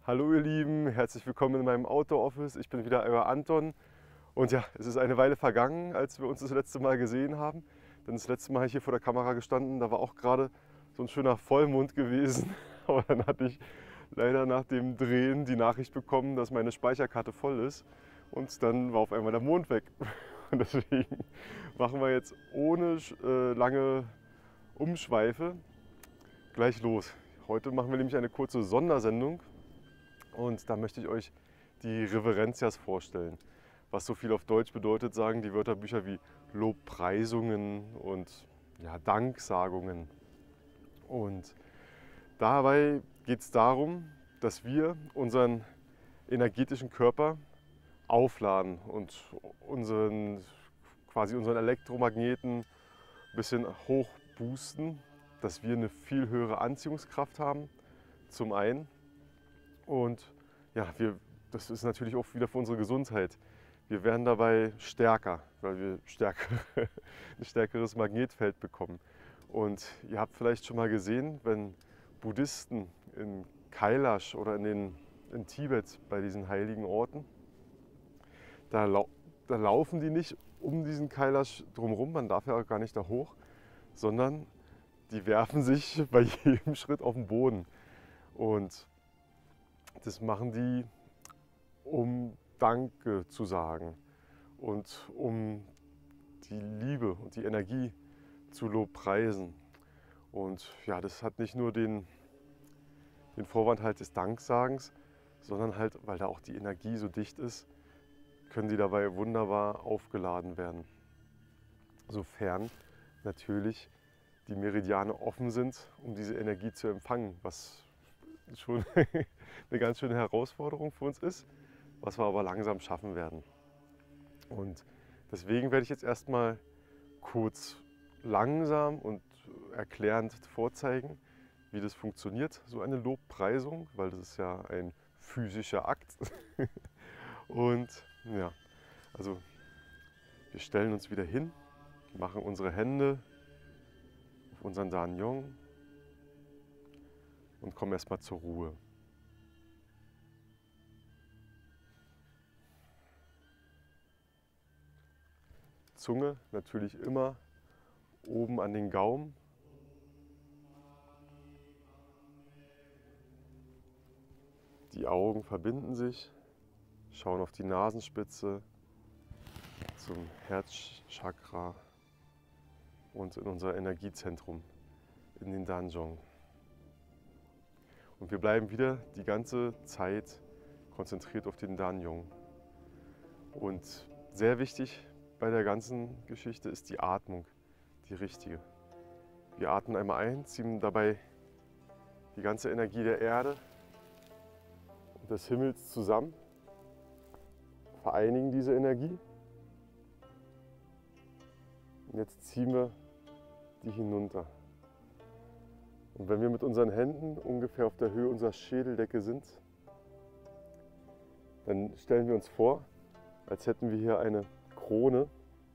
Hallo ihr Lieben, herzlich willkommen in meinem Outdoor-Office. Ich bin wieder euer Anton und ja, es ist eine Weile vergangen, als wir uns das letzte Mal gesehen haben. Denn das letzte Mal habe ich hier vor der Kamera gestanden, da war auch gerade so ein schöner Vollmond gewesen. Aber dann hatte ich leider nach dem Drehen die Nachricht bekommen, dass meine Speicherkarte voll ist und dann war auf einmal der Mond weg. Und deswegen machen wir jetzt ohne lange Umschweife gleich los. Heute machen wir nämlich eine kurze Sondersendung. Und da möchte ich euch die Reverentias vorstellen. Was so viel auf Deutsch bedeutet, sagen die Wörterbücher wie Lobpreisungen und ja, Danksagungen. Und dabei geht es darum, dass wir unseren energetischen Körper aufladen und quasi unseren Elektromagneten ein bisschen hoch boosten, dass wir eine viel höhere Anziehungskraft haben, zum einen. Und ja, das ist natürlich auch wieder für unsere Gesundheit. Wir werden dabei stärker, weil wir ein stärkeres Magnetfeld bekommen. Und ihr habt vielleicht schon mal gesehen, wenn Buddhisten in Kailash oder in Tibet bei diesen heiligen Orten, da laufen die nicht um diesen Kailash drumherum, man darf ja auch gar nicht da hoch, sondern die werfen sich bei jedem Schritt auf den Boden. Und das machen die, um Danke zu sagen und um die Liebe und die Energie zu lobpreisen. Und ja, das hat nicht nur den Vorwand halt des Danksagens, sondern halt, weil da auch die Energie so dicht ist, können sie dabei wunderbar aufgeladen werden. Sofern natürlich die Meridiane offen sind, um diese Energie zu empfangen, was schon eine ganz schöne Herausforderung für uns ist, was wir aber langsam schaffen werden. Und deswegen werde ich jetzt erstmal kurz langsam und erklärend vorzeigen, wie das funktioniert, so eine Lobpreisung, weil das ist ja ein physischer Akt. Und ja, also wir stellen uns wieder hin, machen unsere Hände auf unseren Danyong und kommen erstmal zur Ruhe. Zunge natürlich immer oben an den Gaumen. Die Augen verbinden sich, schauen auf die Nasenspitze zum Herzchakra und in unser Energiezentrum, in den Danjong. Und wir bleiben wieder die ganze Zeit konzentriert auf den Danyong. Und sehr wichtig bei der ganzen Geschichte ist die Atmung, die richtige. Wir atmen einmal ein, ziehen dabei die ganze Energie der Erde und des Himmels zusammen, vereinigen diese Energie. Und jetzt ziehen wir die hinunter. Und wenn wir mit unseren Händen ungefähr auf der Höhe unserer Schädeldecke sind, dann stellen wir uns vor, als hätten wir hier eine Krone.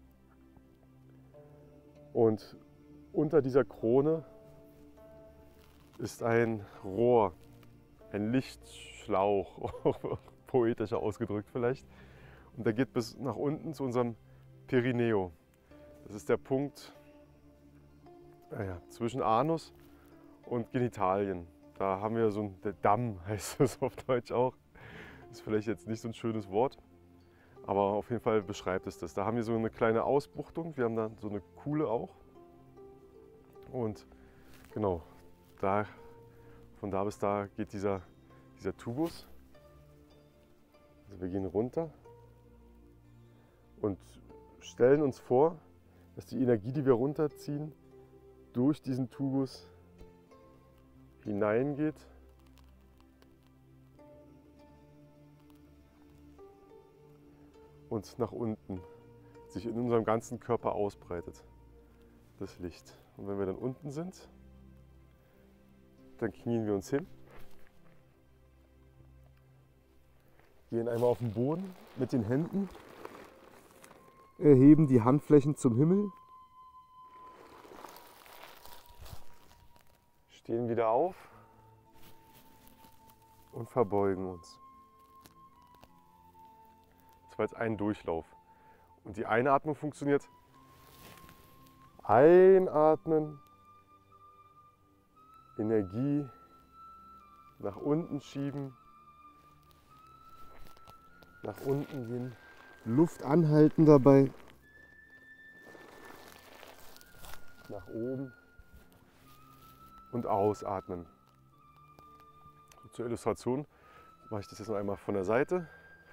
Und unter dieser Krone ist ein Rohr, ein Lichtschlauch, poetischer ausgedrückt vielleicht. Und der geht bis nach unten zu unserem Perineo. Das ist der Punkt zwischen Anus und Genitalien. Da haben wir so der Damm, heißt es auf Deutsch auch. Ist vielleicht jetzt nicht so ein schönes Wort, aber auf jeden Fall beschreibt es das. Da haben wir so eine kleine Ausbuchtung, wir haben da so eine Kuhle auch. Und genau, von da bis da geht dieser Tubus. Also wir gehen runter und stellen uns vor, dass die Energie, die wir runterziehen, durch diesen Tubus hineingeht und nach unten sich in unserem ganzen Körper ausbreitet, das Licht. Und wenn wir dann unten sind, dann knien wir uns hin, gehen einmal auf den Boden mit den Händen, erheben die Handflächen zum Himmel, stehen wieder auf und verbeugen uns. Das war jetzt ein Durchlauf. Und die Einatmung funktioniert. Einatmen, Energie nach unten schieben, nach unten gehen, Luft anhalten dabei, nach oben und ausatmen. So, zur Illustration mache ich das jetzt noch einmal von der Seite.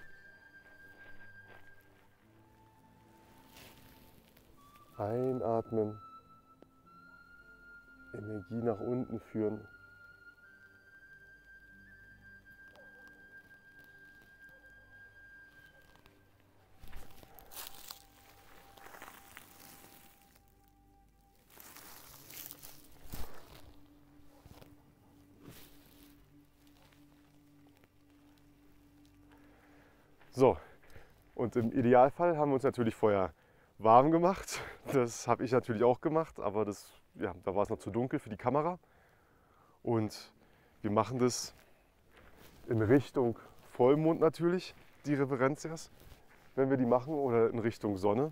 Einatmen, Energie nach unten führen. So, und im Idealfall haben wir uns natürlich vorher warm gemacht. Das habe ich natürlich auch gemacht, aber da war es noch zu dunkel für die Kamera. Und wir machen das in Richtung Vollmond natürlich, die Reverencias, wenn wir die machen, oder in Richtung Sonne.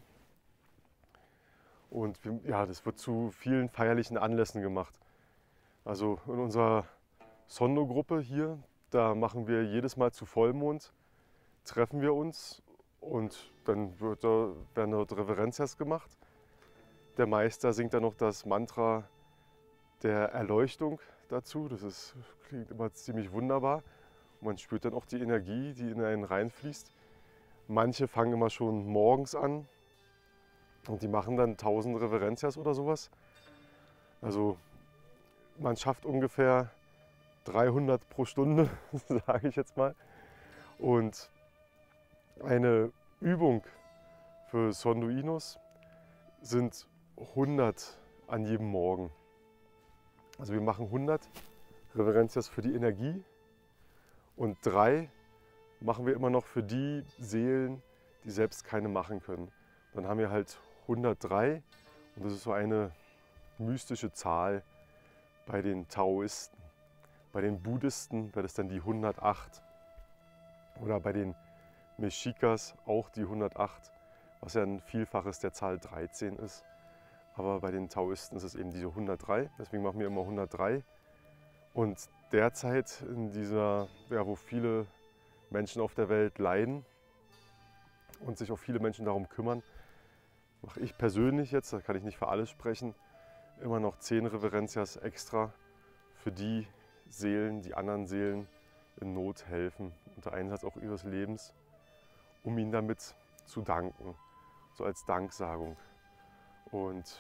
Und das wird zu vielen feierlichen Anlässen gemacht. Also in unserer Sondo-Gruppe hier, da machen wir jedes Mal zu Vollmond, treffen wir uns und dann werden dort Reverencias gemacht. Der Meister singt dann noch das Mantra der Erleuchtung dazu. Klingt immer ziemlich wunderbar. Man spürt dann auch die Energie, die in einen reinfließt. Manche fangen immer schon morgens an und die machen dann 1000 Reverencias oder sowas. Also man schafft ungefähr 300 pro Stunde, sage ich jetzt mal. Und eine Übung für Sonduinos sind 100 an jedem Morgen. Also wir machen 100 Reverencias für die Energie und 3 machen wir immer noch für die Seelen, die selbst keine machen können. Dann haben wir halt 103 und das ist so eine mystische Zahl bei den Taoisten. Bei den Buddhisten wäre das dann die 108 oder bei den Meshikas auch die 108, was ja ein Vielfaches der Zahl 13 ist. Aber bei den Taoisten ist es eben diese 103, deswegen machen wir immer 103. Und derzeit in dieser, wo viele Menschen auf der Welt leiden und sich auch viele Menschen darum kümmern, mache ich persönlich jetzt, da kann ich nicht für alle sprechen, immer noch 10 Reverencias extra für die Seelen, die anderen Seelen in Not helfen, unter Einsatz auch ihres Lebens, um ihnen damit zu danken, so als Danksagung. Und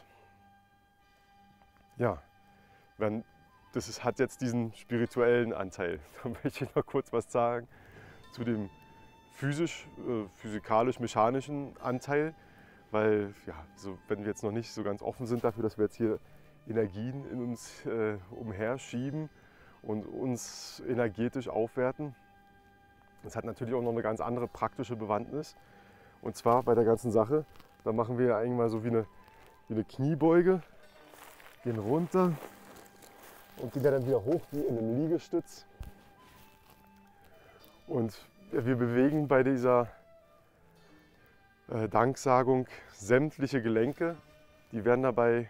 ja, hat jetzt diesen spirituellen Anteil. Da möchte ich noch kurz was sagen zu dem physikalisch-mechanischen Anteil, weil wenn wir jetzt noch nicht so ganz offen sind dafür, dass wir jetzt hier Energien in uns umherschieben und uns energetisch aufwerten, das hat natürlich auch noch eine ganz andere praktische Bewandtnis. Und zwar bei der ganzen Sache, da machen wir ja eigentlich mal so wie eine Kniebeuge, gehen runter und gehen dann wieder hoch wie in einem Liegestütz. Und wir bewegen bei dieser Danksagung sämtliche Gelenke. Die werden dabei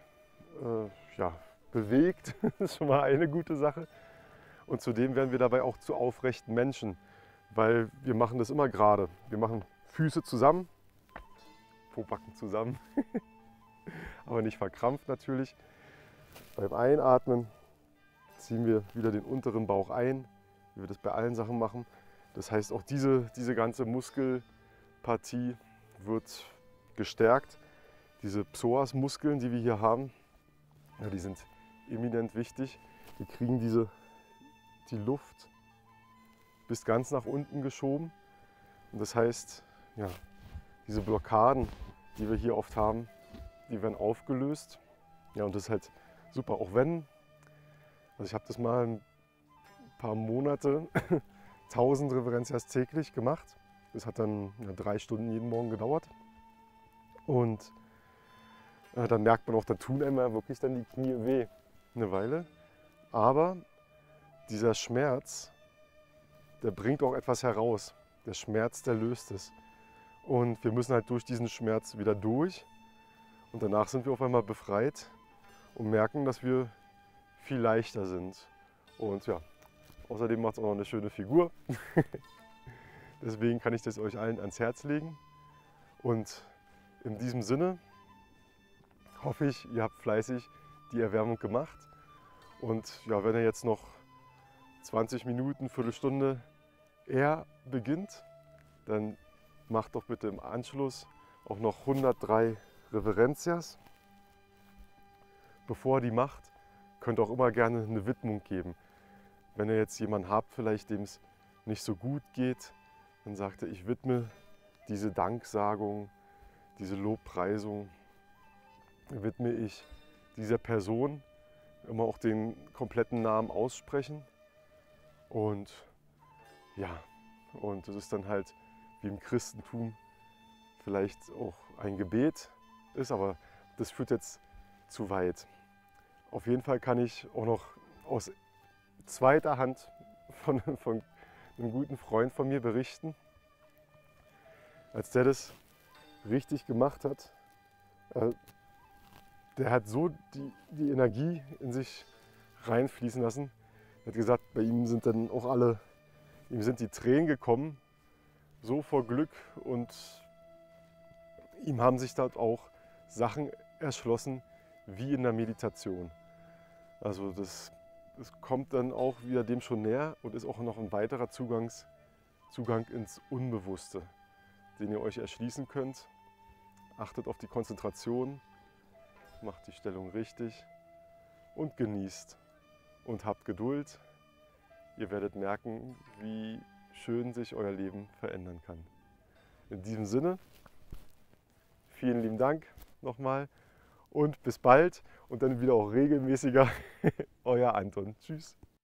bewegt, das ist schon mal eine gute Sache. Und zudem werden wir dabei auch zu aufrechten Menschen, weil wir machen das immer gerade. Wir machen Füße zusammen, Pobacken zusammen, aber nicht verkrampft natürlich. Beim Einatmen ziehen wir wieder den unteren Bauch ein, wie wir das bei allen Sachen machen. Das heißt, auch diese ganze Muskelpartie wird gestärkt. Diese Psoasmuskeln, die wir hier haben, die sind eminent wichtig. Die kriegen die Luft bis ganz nach unten geschoben. Und das heißt, diese Blockaden, die wir hier oft haben, die werden aufgelöst. Ja, und das ist halt super, auch wenn, also ich habe das mal ein paar Monate, 1000 Reverencias täglich gemacht. Das hat dann 3 Stunden jeden Morgen gedauert. Und dann merkt man auch, da tun einem wirklich dann die Knie weh eine Weile. Aber dieser Schmerz, der bringt auch etwas heraus. Der Schmerz, der löst es. Und wir müssen halt durch diesen Schmerz wieder durch. Und danach sind wir auf einmal befreit und merken, dass wir viel leichter sind. Und ja, außerdem macht es auch noch eine schöne Figur. Deswegen kann ich das euch allen ans Herz legen. Und in diesem Sinne hoffe ich, ihr habt fleißig die Erwärmung gemacht. Und ja, wenn ihr jetzt noch 20 Minuten, Viertelstunde eher beginnt, dann macht doch bitte im Anschluss auch noch 103 Reverencias. Bevor ihr die macht, könnt ihr auch immer gerne eine Widmung geben. Wenn ihr jetzt jemanden habt, vielleicht dem es nicht so gut geht, dann sagt er, ich widme diese Danksagung, diese Lobpreisung, widme ich dieser Person, immer auch den kompletten Namen aussprechen. Und ja, und das ist dann halt wie im Christentum vielleicht auch ein Gebet ist, aber das führt jetzt zu weit. Auf jeden Fall kann ich auch noch aus zweiter Hand von einem guten Freund von mir berichten, als der das richtig gemacht hat. Der hat so die Energie in sich reinfließen lassen. Er hat gesagt, bei ihm sind dann auch ihm sind die Tränen gekommen, so vor Glück, und ihm haben sich dort auch Sachen erschlossen, wie in der Meditation. Also das kommt dann auch wieder dem schon näher und ist auch noch ein weiterer Zugang ins Unbewusste, den ihr euch erschließen könnt. Achtet auf die Konzentration, macht die Stellung richtig und genießt und habt Geduld. Ihr werdet merken, wie schön sich euer Leben verändern kann. In diesem Sinne, vielen lieben Dank nochmal und bis bald und dann wieder auch regelmäßiger, euer Anton. Tschüss.